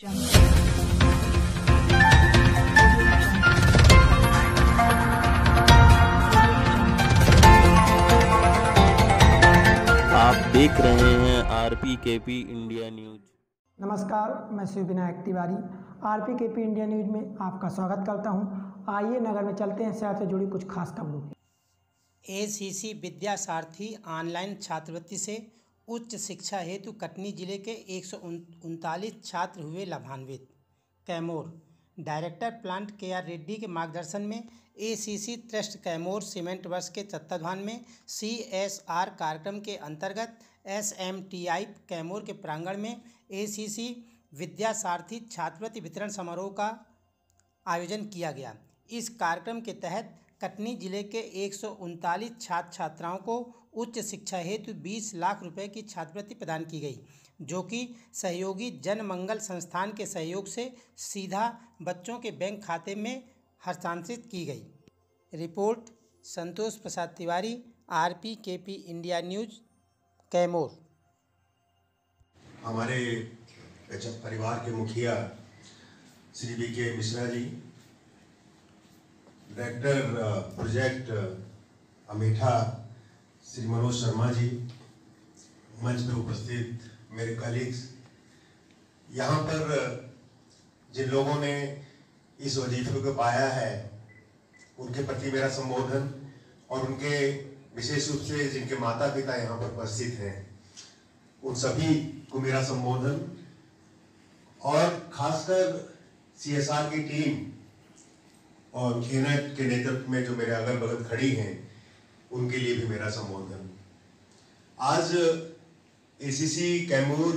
आप देख रहे हैं RPKP इंडिया न्यूज। नमस्कार, मैं Shiv Vinayak Tiwari RPKP India news में आपका स्वागत करता हूं। आइए नगर में चलते हैं शहर से जुड़ी कुछ खास खबरों की। ACC विद्यासारथी ऑनलाइन छात्रवृत्ति से उच्च शिक्षा हेतु कटनी जिले के 139 छात्र हुए लाभान्वित। Kaimur director plant KR Reddy के मार्गदर्शन में ACC trust Kaimur cement works के तत्वाधान में CSR कार्यक्रम के अंतर्गत SMTI कैमूर के प्रांगण में ACC विद्यासारथी छात्रवृत्ति वितरण समारोह का आयोजन किया गया। इस कार्यक्रम के तहत कटनी जिले के 139 छात्र छात्राओं को उच्च शिक्षा हेतु 20 लाख रुपए की छात्रवृत्ति प्रदान की गई, जो कि सहयोगी जन मंगल संस्थान के सहयोग से सीधा बच्चों के बैंक खाते में हस्तांतरित की गई। Report Santosh Prasad Tiwari, RPKP India news, Kaimur. हमारे परिवार के मुखिया Shri BK Mishra ji, director project Ametha Shri Manoj Sharma ji, मंच पर उपस्थित मेरे कलीग्स, यहाँ पर जिन लोगों ने इस वजीफे को पाया है उनके प्रति मेरा संबोधन, और उनके विशेष रूप से जिनके माता पिता यहाँ पर उपस्थित हैं उन सभी को मेरा संबोधन, और खासकर CSR की टीम और KNET के नेतृत्व में जो मेरे अगल बगल खड़ी हैं उनके लिए भी मेरा संबोधन। आज ACC कैमूर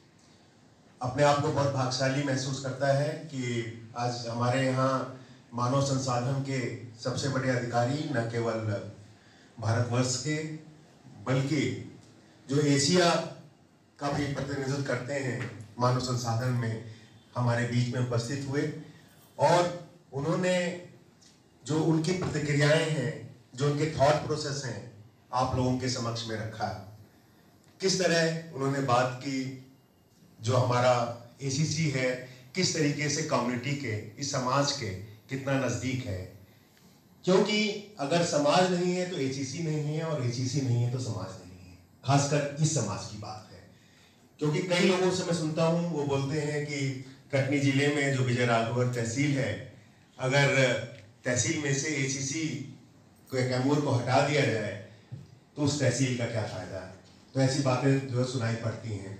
अपने आप को बहुत भाग्यशाली महसूस करता है कि आज हमारे यहाँ मानव संसाधन के सबसे बड़े अधिकारी न केवल भारतवर्ष के बल्कि जो एशिया का भी प्रतिनिधित्व करते हैं मानव संसाधन में हमारे बीच में उपस्थित हुए, और उन्होंने जो उनकी प्रतिक्रियाएं हैं, जो उनके थॉट प्रोसेस हैं, आप लोगों के समक्ष में रखा। किस तरह उन्होंने बात की, जो हमारा ACC है किस तरीके से कम्युनिटी के, इस समाज के कितना नज़दीक है, क्योंकि अगर समाज नहीं है तो ACC नहीं है, और ACC नहीं है तो समाज नहीं है। खासकर इस समाज की बात है, क्योंकि कई लोगों से मैं सुनता हूँ वो बोलते हैं कि कटनी जिले में जो विजय राघवन तहसील है, अगर तहसील में से ACC कैमूर को हटा दिया जाए तो उस तहसील का क्या फायदा है। तो ऐसी बातें जो सुनाई पड़ती हैं।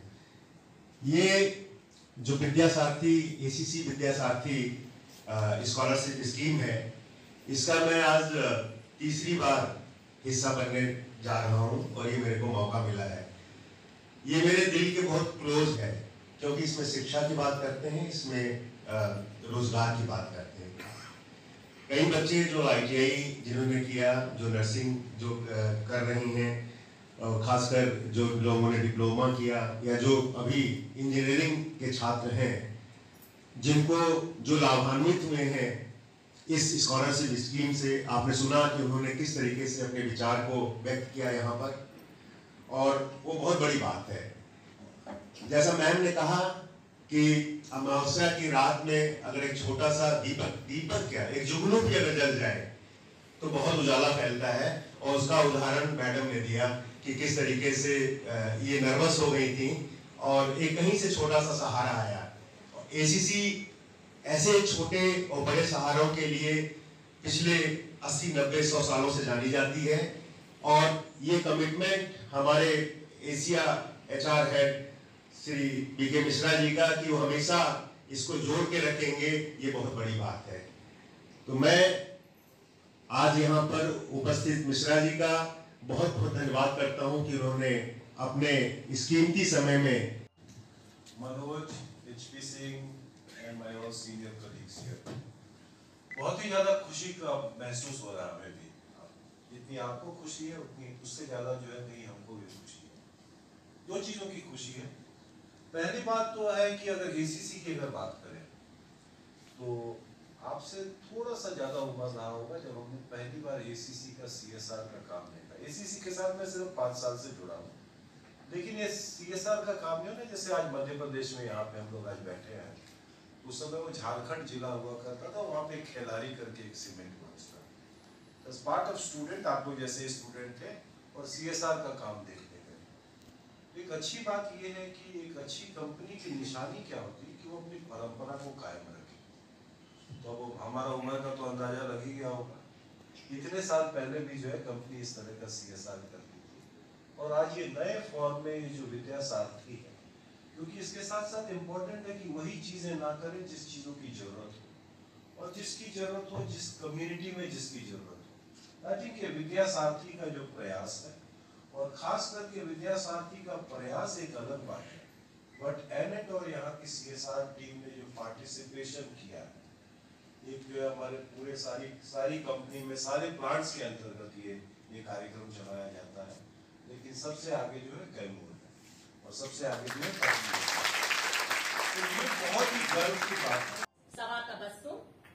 ये जो Vidyasarathi ACC Vidyasarathi scholarship scheme है, इसका मैं आज तीसरी बार हिस्सा बनने जा रहा हूँ, और ये मेरे को मौका मिला है। ये मेरे दिल के बहुत क्लोज है, क्योंकि इसमें शिक्षा की बात करते हैं, इसमें रोजगार की बात करते हैं। कई बच्चे जो ITI जिन्होंने किया, जो नर्सिंग जो कर रही हैं, खासकर जो लोगों ने डिप्लोमा किया, या जो अभी इंजीनियरिंग के छात्र हैं, जिनको जो लाभान्वित हुए हैं इस स्कॉलरशिप स्कीम से। आपने सुना कि उन्होंने किस तरीके से अपने विचार को व्यक्त किया यहाँ पर, और वो बहुत बड़ी बात है। जैसा मैम ने कहा कि अमावस्या की रात में अगर एक छोटा सा दीपक क्या एक जुगनू भी अगर जल जाए तो बहुत उजाला फैलता है, और उसका उदाहरण मैडम ने दिया कि किस तरीके से ये नर्वस हो गई थी और एक कहीं से छोटा सा सहारा आया। ACC ऐसे छोटे और बड़े सहारों के लिए पिछले 80, 90, 100 सालों से जानी जाती है, और ये कमिटमेंट हमारे Asia HR head Shri BK Mishra ji का कि वो हमेशा इसको जोड़ के रखेंगे, ये बहुत बड़ी बात है। तो मैं आज यहाँ पर उपस्थित मिश्रा जी का बहुत बहुत धन्यवाद करता हूँ कि उन्होंने अपने इस कीमती समय में Manoj, HP Singh and my all senior colleagues here, बहुत ही ज्यादा खुशी का महसूस हो रहा है हमें भी। जितनी आपको खुशी है उतनी उससे ज्यादा जो है नहीं हमको भी खुशी है। दो चीजों की खुशी है। पहली बात तो है कि अगर ACC की अगर बात करें तो आपसे थोड़ा सा ज्यादा उम्र रहा होगा जब हमने पहली बार ACC का CSR का काम देखा। ACC के साथ मैं सिर्फ 5 साल से जुड़ा हूँ, लेकिन ये CSR का काम नहीं है ना, जैसे आज मध्य प्रदेश में यहाँ पे हम लोग आज बैठे हैं उस समय वो झारखंड जिला हुआ करता था, वहाँ पे खिलाड़ी करके एक सीमेंट वर्क्स था। एज पार्ट ऑफ स्टूडेंट आप लोग जैसे स्टूडेंट थे और CSR का काम देखने गए। एक अच्छी बात ये है कि एक अच्छी कंपनी की निशानी क्या होती है कि वो अपनी परंपरा को कायम रखे। तो अब हमारा उम्र का तो अंदाजा लग ही गया होगा, इतने साल पहले भी जो है कंपनी इस तरह का CSR करती थी, और आज ये नए फॉर्म में ये जो विद्या सारथी है, क्योंकि इसके साथ साथ इम्पोर्टेंट है कि वही चीजें ना करें जिस चीजों की जरूरत हो, और जिसकी जरूरत हो जिस कम्युनिटी में जिसकी जरूरत हो। आई थिंक ये विद्या सारथी का जो प्रयास है, और खास करके विद्या सारथी का प्रयास एक अलग बात है, बट एनेट और यहाँ की CSR टीम ने जो पार्टिसिपेशन किया है, एक जो है हमारे पूरे सारी कंपनी में सारे प्लांट्स के अंतर्गत ये कार्यक्रम चलाया जाता है, लेकिन सबसे आगे जो है कैमूर है और सबसे आगे जो है कश्मीर है। तो ये बहुत ही गर्व की बात है। सभा का वस्तु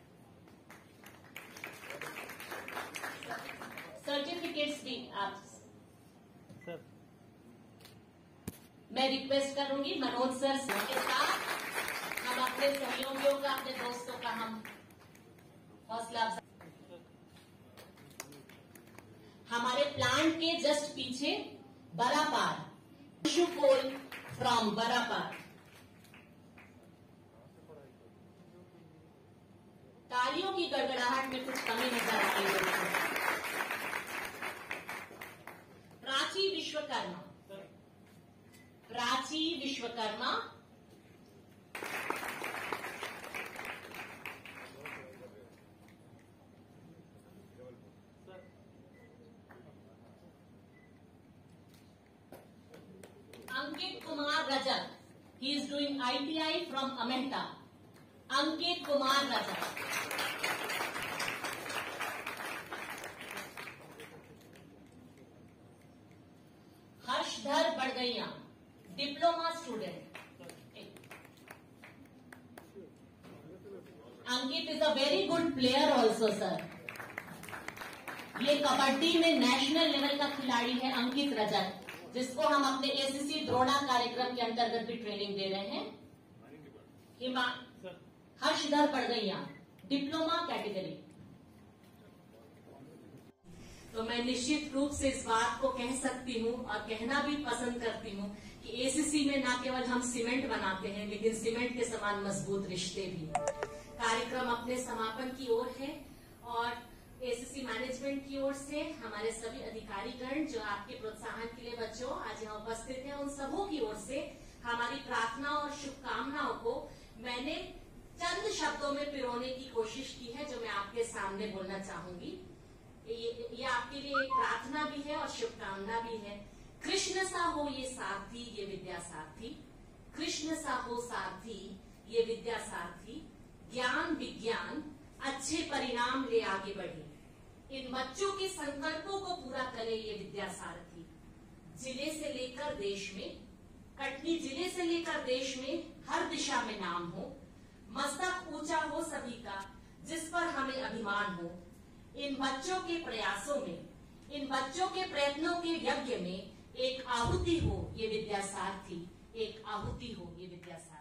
सर्टिफिकेट्स भी आप मैं रिक्वेस्ट करूंगी मनोज सर के साथ हम अपने सहयोगियों का, अपने दोस्तों का हम हौसला अफजाई। हमारे प्लांट के जस्ट पीछे बरापार कोल फ्रॉम बरापार। तालियों की गड़गड़ाहट में कुछ कमी नजर आ रही है। Prachi Vishwakarma Ankit Kumar Rajat, he is doing ITI from Amenta. Ankit Kumar Rajat. Harshadhar Badgaiya, diploma student. Ankit is a very good player also, sir. ये कबड्डी में नेशनल लेवल का खिलाड़ी है अंकित रजत, जिसको हम अपने ACC द्रोणा कार्यक्रम के अंतर्गत भी ट्रेनिंग दे रहे हैं। Harshdhar Badhgaiya, diploma category. तो मैं निश्चित रूप से इस बात को कह सकती हूँ और कहना भी पसंद करती हूँ कि ACC में न केवल हम सीमेंट बनाते हैं, लेकिन सीमेंट के समान मजबूत रिश्ते भी। कार्यक्रम अपने समापन की ओर है और ACC मैनेजमेंट की ओर से हमारे सभी अधिकारीगण जो आपके प्रोत्साहन के लिए बच्चों आज यहाँ उपस्थित हैं, उन सबों की ओर से हमारी प्रार्थना और शुभकामनाओं को मैंने चंद शब्दों में पिरोने की कोशिश की है, जो मैं आपके सामने बोलना चाहूंगी। ये आपके लिए एक प्रार्थना भी है और शुभकामना भी है। कृष्ण सा हो ये सारथी, ये विद्या सारथी। कृष्ण सा हो सारथी, ये विद्या सारथी। ज्ञान विज्ञान अच्छे परिणाम ले आगे बढ़े। इन बच्चों के संकल्पों को पूरा करे ये विद्या सारथी। जिले से लेकर देश में, कटनी जिले से लेकर देश में हर दिशा में नाम हो। मस्तक ऊंचा हो सभी का, जिस पर हमें अभिमान हो। इन बच्चों के प्रयासों में, इन बच्चों के प्रयत्नों के यज्ञ में एक आहुति हो ये विद्या सारथी, एक आहुति हो ये विद्या सारथी।